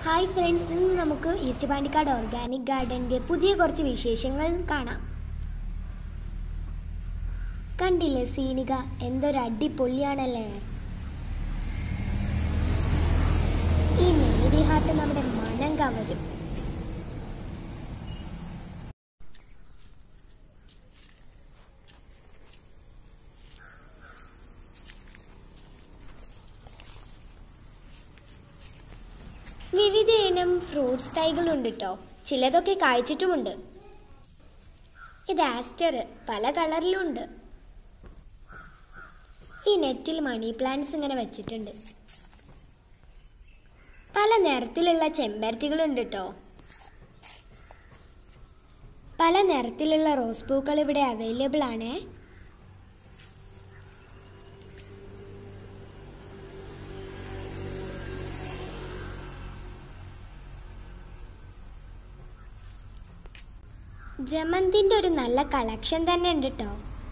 Hi friends, ഇന്ന് നമുക്ക് east Pandikkad organic ഗാർഡൻ്റെ പുതിയ കുറച്ച് വിശേഷങ്ങൾ കാണാം. കണ്ടില്ലേ സീനിക, എന്തൊരു അടിപൊളിയാണല്ലേ. ഈ മേരി ഹാർട്ട് നമ്മുടെ മനം കവരും. വിവിധ ഇനം ഫ്രൂട്ട്സ് തൈകളുണ്ട് കേട്ടോ. ചിലതൊക്കെ കായ്ച്ചിട്ടുമുണ്ട്. ഇത് ആസ്റ്റർ പല കളറിലുണ്ട്. ഈ നെറ്റിൽ മണി പ്ലാന്റ്സ് ഇങ്ങനെ വെച്ചിട്ടുണ്ട്. പല നിറത്തിലുള്ള ചെമ്പരത്തികളുണ്ട് കേട്ടോ. പല നിറത്തിലുള്ള റോസ് പൂക്കൾ ഇവിടെ അവൈലബിൾ ആണ്. ജമന്തിൻ്റെ ഒരു നല്ല കളക്ഷൻ തന്നെ ഉണ്ട് കേട്ടോ.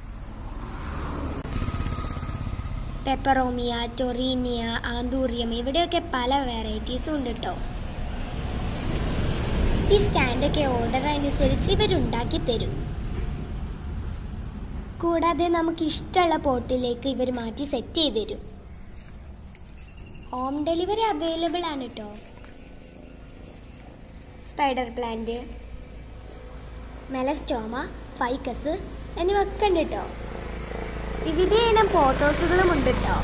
പെപ്പറോമിയ, ടൊറീനിയ, ആന്തൂറിയം, ഇവിടെയൊക്കെ പല വെറൈറ്റീസും ഉണ്ട് കേട്ടോ. ഈ സ്റ്റാൻഡൊക്കെ ഓർഡർ അനുസരിച്ച് ഇവരുണ്ടാക്കി തരും. കൂടാതെ നമുക്ക് ഇഷ്ടമുള്ള പോട്ടിലേക്ക് ഇവർ മാറ്റി സെറ്റ് ചെയ്ത് തരും. ഹോം ഡെലിവറി അവൈലബിൾ ആണ് കേട്ടോ. സ്പൈഡർ പ്ലാന്റ്, മെലസ്റ്റോമ, ഫൈക്കസ് എന്നിവയൊക്കെ ഉണ്ട് കേട്ടോ. വിവിധ ഇനം പോത്തോസുകളും ഉണ്ട് കേട്ടോ.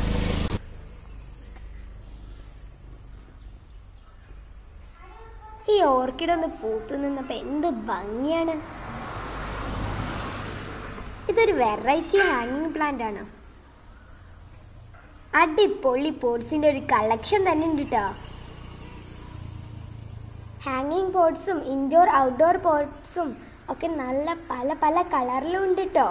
ഈ ഓർക്കിഡ് ഒന്ന് പൂത്തു നിന്നപ്പോൾ എന്ത് ഭംഗിയാണ്. ഇതൊരു വെറൈറ്റി ഹാങ്ങിങ് പ്ലാന്റ് ആണ്. അടിപൊളി പോട്ട്സിൻ്റെ ഒരു കളക്ഷൻ തന്നെ ഉണ്ട് കേട്ടോ. ഹാങ്ങിങ് പോട്ട്സും ഇൻഡോർ ഔട്ട്ഡോർ പോട്ട്സും ഒക്കെ നല്ല പല പല കളറിലും ഉണ്ട് കേട്ടോ.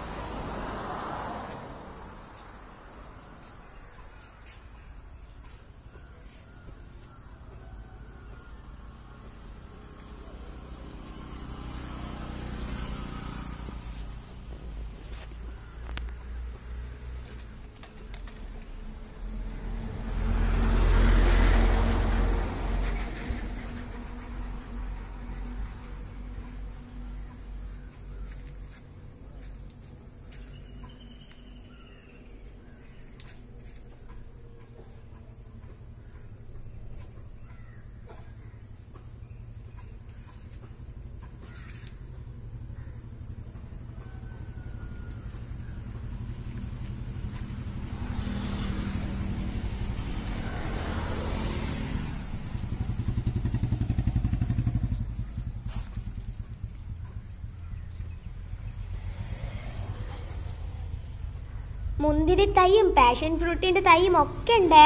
മുന്തിരി തൈയും പാഷൻ ഫ്രൂട്ടിൻ്റെ തൈയും ഒക്കെ ഉണ്ട്.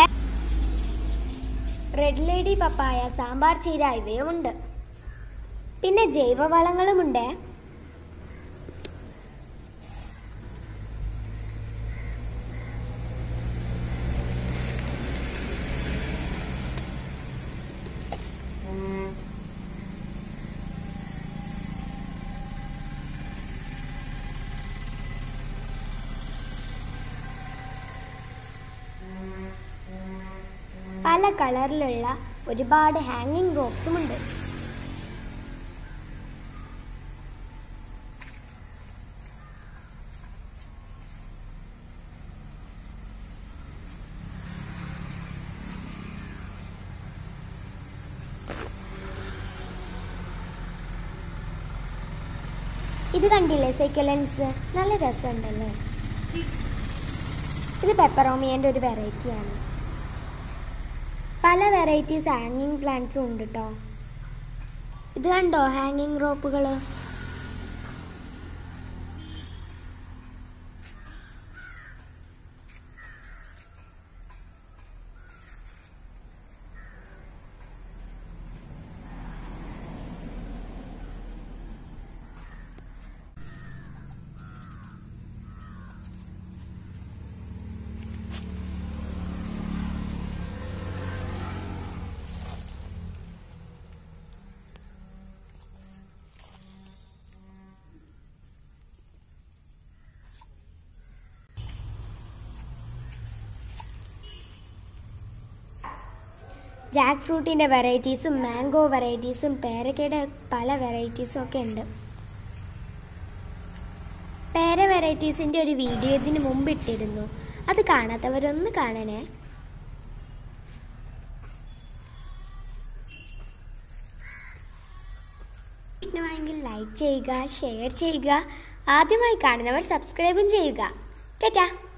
റെഡ് ലേഡി പപ്പായ, സാമ്പാർ ചീര ഇവയും ഉണ്ട്. പിന്നെ ജൈവവളങ്ങളുമുണ്ട്. പല കളറിലുള്ള ഒരുപാട് ഹാങ്ങിങ് റോപ്സും ഉണ്ട്. ഇത് കണ്ടില്ലേ സൈക്കലൻസ്, നല്ല രസമുണ്ടല്ലേ. ഇത് പെപ്പറോമിയൻ്റെ ഒരു വെറൈറ്റിയാണ്. പല വെറൈറ്റീസ് ഹാങ്ങിങ് പ്ലാന്റ്സും ഉണ്ട് കേട്ടോ. ഇത് കണ്ടോ ഹാങ്ങിങ് റോപ്പുകൾ. ജാക്ക് ഫ്രൂട്ടിൻ്റെ വെറൈറ്റീസും മാംഗോ വെറൈറ്റീസും പേരക്കയുടെ പല വെറൈറ്റീസും ഒക്കെ ഉണ്ട്. പേര വെറൈറ്റീസിൻ്റെ ഒരു വീഡിയോ ഇതിന് മുമ്പ് ഇട്ടിരുന്നു, അത് കാണാത്തവരൊന്ന് കാണണേ. ഇഷ്ടമായെങ്കിൽ ലൈക്ക് ചെയ്യുക, ഷെയർ ചെയ്യുക, ആദ്യമായി കാണുന്നവർ സബ്സ്ക്രൈബും ചെയ്യുക. ടാറ്റാ.